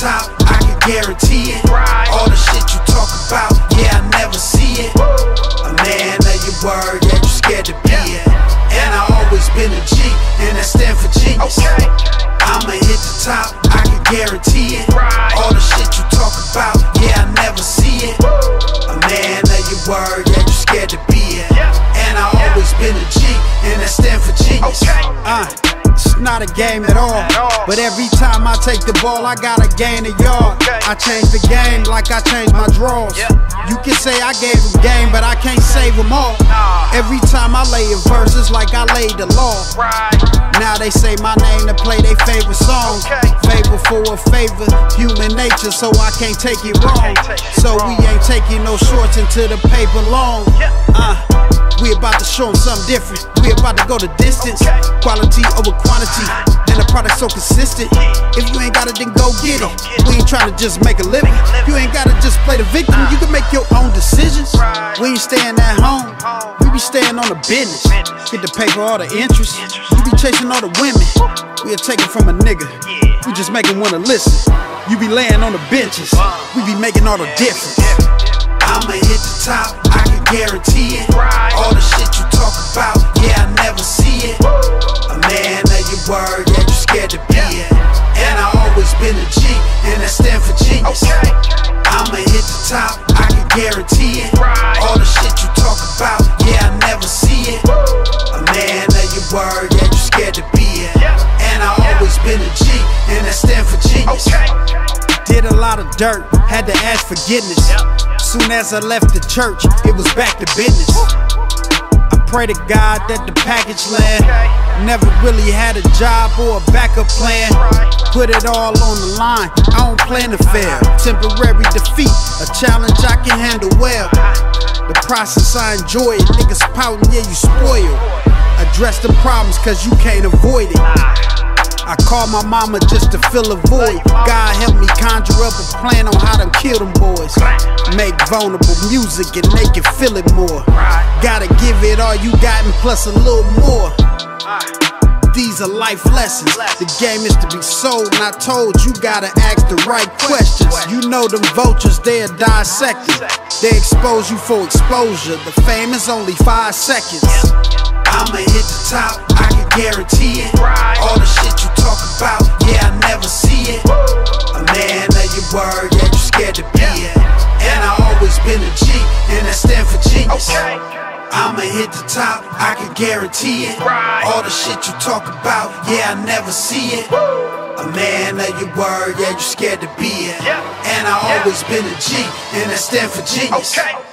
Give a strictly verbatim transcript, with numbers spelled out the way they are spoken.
top, I can guarantee it. All the shit you talk about, yeah, I never see it. A man of your word, yeah, you scared to be it. And I always been a G, and that stand for genius. I'ma hit the top, I can guarantee it. All the shit you talk about, yeah, I never see it. A man of your word, yeah, you scared to be it. And I always been a G, and that stand for genius. Uh, it's not a game at all, but every time I take the ball, I gotta gain a yard. I change the game like I change my draws. You can say I gave them game, but I can't save them all. Every time I lay a verse, it's like I laid the law. Now they say my name to play their favorite songs. Favor for a favor, human nature, so I can't take it wrong. So we ain't taking no shorts into the paper long. Uh, we about to show them something different. We about to go the distance. Quality over quantity, and the product so consistent. If you ain't got it, then go get it. We ain't trying to just make a living. You ain't gotta just play the victim. You can make your own decisions. We ain't staying at home. We be staying on the business. Get the paper, all the interest. You be chasing all the women. We'll take it from a nigga. We just make him wanna listen. You be laying on the benches. We be making all the difference. I'ma hit the top, I can guarantee it. All the shit you talk about, yeah, I never see it. A man of your word, yeah, you scared to be it. And I always been a G, and that stand for genius. I'ma hit the top, I can guarantee it. All the shit you talk about, yeah, I never see it. A man of your word, yeah, you scared to be it. And I always been a G, and that stand for genius. Did a lot of dirt, had to ask forgiveness. Soon as I left the church, it was back to business. I pray to God that the package land. Never really had a job or a backup plan. Put it all on the line, I don't plan to fail. Temporary defeat, a challenge I can handle well. The process I enjoy it, niggas pouting, yeah, you spoiled. Address the problems cause you can't avoid it. I call my mama just to fill a void. God help me conjure up a plan on how to kill them boys. Make vulnerable music and they can feel it more. Gotta give it all you got and plus a little more. These are life lessons. The game is to be sold, and I told you gotta ask the right questions. You know them vultures, they're dissected. They expose you for exposure. The fame is only five seconds. I'ma hit the top, I can guarantee it. All the shit you talk about, yeah, I never see it. A man of your word, yeah, you scared to be it. And I always been a G, and that stand for genius. I'ma hit the top, I can guarantee it. All the shit you talk about, yeah, I never see it. A man of your word, yeah, you scared to be it. And I always been a G, and that stand for genius.